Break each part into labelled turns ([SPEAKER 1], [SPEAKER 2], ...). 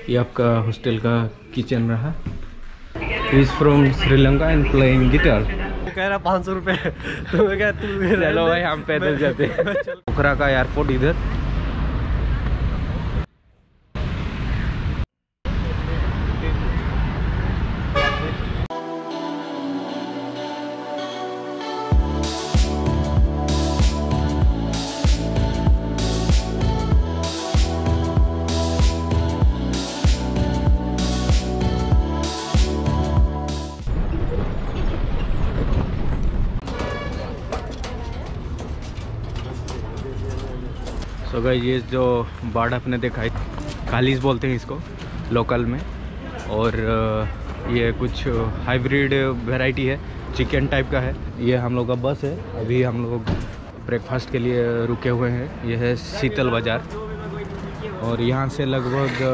[SPEAKER 1] ये आपका हॉस्टल का किचन रहा। Is from Sri Lanka and playing guitar.
[SPEAKER 2] कह रहा 500 रुपये। तो मैं क्या तू
[SPEAKER 1] चलो भाई हम पैदल जाते हैं। पोखरा का एयरपोर्ट इधर। तो गाइस ये जो बाड़ आपने देखा है, कालीज बोलते हैं इसको लोकल में। और ये कुछ हाइब्रिड वैरायटी है, चिकन टाइप का है। ये हम लोग का बस है। अभी हम लोग ब्रेकफास्ट के लिए रुके हुए हैं। ये है शीतल बाज़ार और यहाँ से लगभग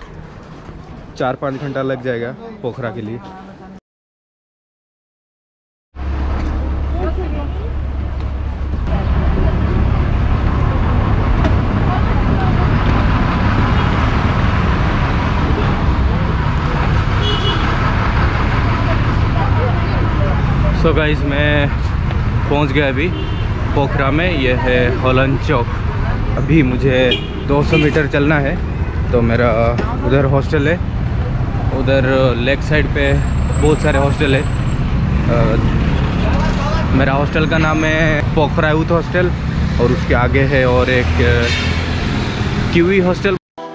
[SPEAKER 1] 4-5 घंटा लग जाएगा पोखरा के लिए। सो गाइस मैं पहुंच गया अभी पोखरा में। ये है हॉलैंड चौक। अभी मुझे 200 मीटर चलना है तो मेरा उधर हॉस्टल है। उधर लेग साइड पे बहुत सारे हॉस्टल है। मेरा हॉस्टल का नाम है पोखरा यूथ हॉस्टल और उसके आगे है और एक किवी हॉस्टल।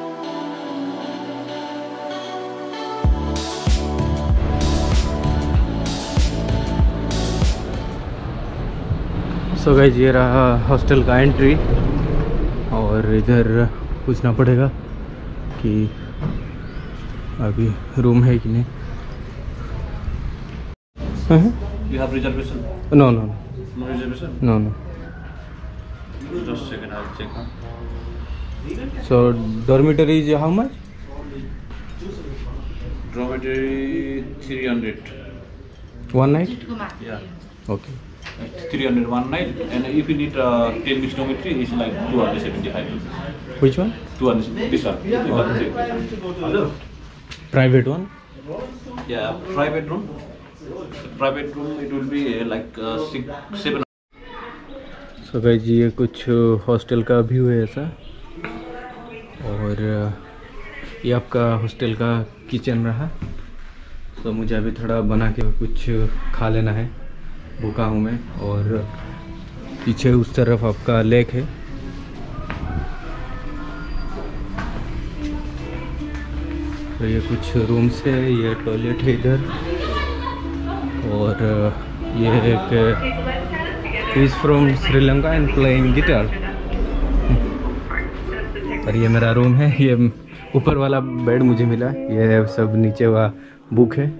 [SPEAKER 1] सो गाइस ये रहा हॉस्टल का एंट्री और इधर पूछना पड़ेगा कि अभी रूम है कि नहीं।
[SPEAKER 3] You have reservation?
[SPEAKER 1] No no
[SPEAKER 3] No reservation?
[SPEAKER 1] No no.
[SPEAKER 3] Just a second, I'll check. Huh?
[SPEAKER 1] So dormitory is how much?
[SPEAKER 3] Dormitory 300.
[SPEAKER 1] 1 night?
[SPEAKER 3] Yeah.
[SPEAKER 1] Okay.
[SPEAKER 3] 300 one night, and if you need 10 weeks dormitory, it's like 275 rupees.
[SPEAKER 1] Which one?
[SPEAKER 3] 200. This one.
[SPEAKER 1] Private one?
[SPEAKER 3] Yeah, private room. Private room, it will be like 6-7.
[SPEAKER 1] So guys ये कुछ hostel का view है ऐसा। और ये आपका hostel का kitchen रहा। तो मुझे अभी थोड़ा बना के कुछ खा लेना है, भूखा हूँ मैं। और पीछे उस तरफ आपका लेक है। तो ये कुछ रूम्स है, ये टॉयलेट है इधर। और ये एक is from Sri Lanka and playing guitar. और ये मेरा रूम है। ये ऊपर वाला बेड मुझे मिला, ये सब नीचे वाला बुक है।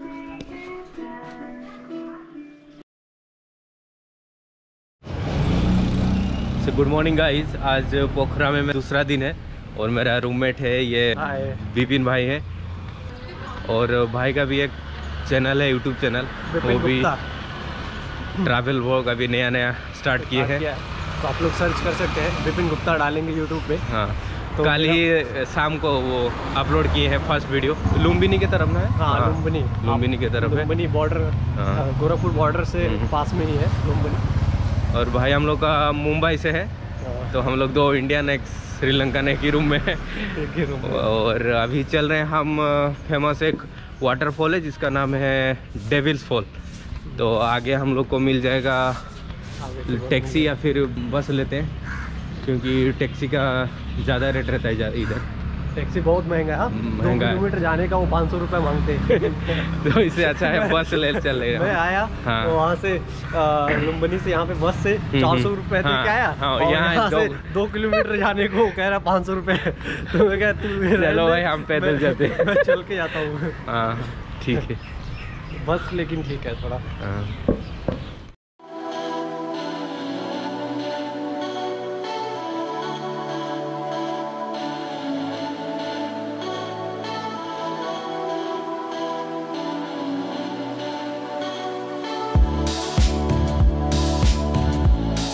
[SPEAKER 1] Good morning guys. आज पोखरा में दूसरा दिन है और मेरा रूममेट है ये विपिन भाई है। और भाई का भी एक चैनल है, यूट्यूब चैनल, वो भी ट्रैवल व्लॉग अभी नया नया स्टार्ट किए हैं।
[SPEAKER 2] तो आप लोग सर्च कर सकते हैं, विपिन गुप्ता डालेंगे यूट्यूब पे।
[SPEAKER 1] हाँ
[SPEAKER 2] तो
[SPEAKER 1] कल ही शाम को वो अपलोड किए हैं फर्स्ट वीडियो। लुम्बिनी की तरफ में है।
[SPEAKER 2] हाँ
[SPEAKER 1] लुम्बिनी की तरफ है।
[SPEAKER 2] लुम्बिनी बॉर्डर, गोरखपुर बॉर्डर से पास में ही है लुम्बिनी। और
[SPEAKER 1] भाई हम लोग का मुंबई से है। तो हम लोग 2 इंडियन एक श्रीलंकन एक ही रूम में है। और अभी चल रहे हैं हम फेमस एक वाटरफॉल है जिसका नाम है डेविल्स फॉल। तो आगे हम लोग को मिल जाएगा टैक्सी या फिर बस लेते हैं, क्योंकि टैक्सी का ज़्यादा रेट रहता है इधर।
[SPEAKER 2] टैक्सी बहुत महंगा है। 2 किलोमीटर जाने का वो 500 रुपये मांगते हैं।
[SPEAKER 1] तो इससे अच्छा है बस ले चल रहे हैं।
[SPEAKER 2] मैं आया तो वहाँ से लुम्बिनी से यहाँ पे बस से 400 रुपये दे के आया। और यहाँ से 2 किलोमीटर जाने को कह रहा 500 रुपये। तो मैं क्या तू
[SPEAKER 1] चलो भाई हम पैदल जाते हैं।
[SPEAKER 2] मैं चल के जाता हूँ।
[SPEAKER 1] हाँ ठीक है।
[SPEAKER 2] बस लेकिन ठीक है थोड़ा।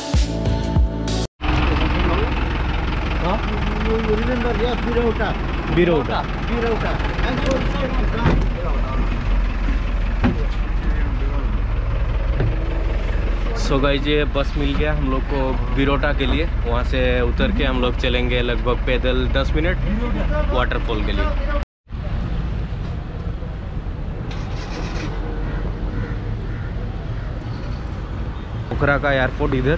[SPEAKER 4] You remember, yes, Birota.
[SPEAKER 1] Birota. So guys ये बस मिल गया हम लोग को बिरोटा के लिए। वहाँ से उतर के हम लोग चलेंगे लगभग पैदल 10 मिनट वाटरफॉल के लिए। पोखरा का एयरपोर्ट इधर।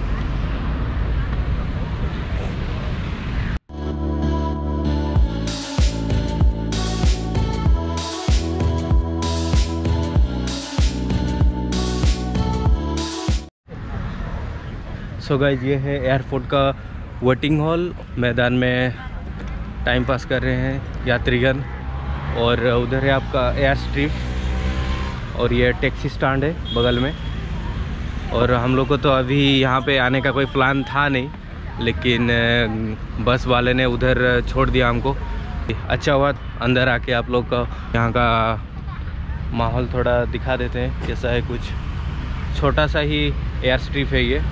[SPEAKER 1] सो गाइस ये है एयरपोर्ट का वेटिंग हॉल। मैदान में टाइम पास कर रहे हैं यात्रीगण। और उधर है आपका एयर स्ट्रिप और ये टैक्सी स्टैंड है बगल में। और हम लोग को तो अभी यहाँ पे आने का कोई प्लान था नहीं, लेकिन बस वाले ने उधर छोड़ दिया हमको। अच्छा हुआ अंदर आके आप लोग का यहाँ का माहौल थोड़ा दिखा देते हैं कैसा है। कुछ छोटा सा ही एयर स्ट्रिप है ये।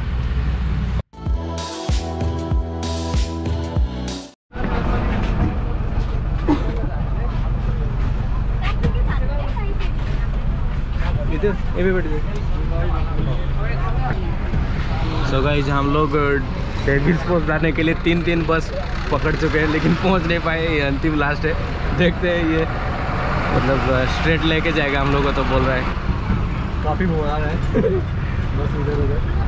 [SPEAKER 1] सो गाइस हम लोग डेविल्स पोस्ट जाने के लिए 3 बस पकड़ चुके हैं, लेकिन पहुंच नहीं पाए। ये अंतिम लास्ट है। देखते हैं ये मतलब स्ट्रेट लेके जाएगा हम लोग को तो बोल रहा है।
[SPEAKER 2] काफ़ी घुमा रहा है बस इधर उधर।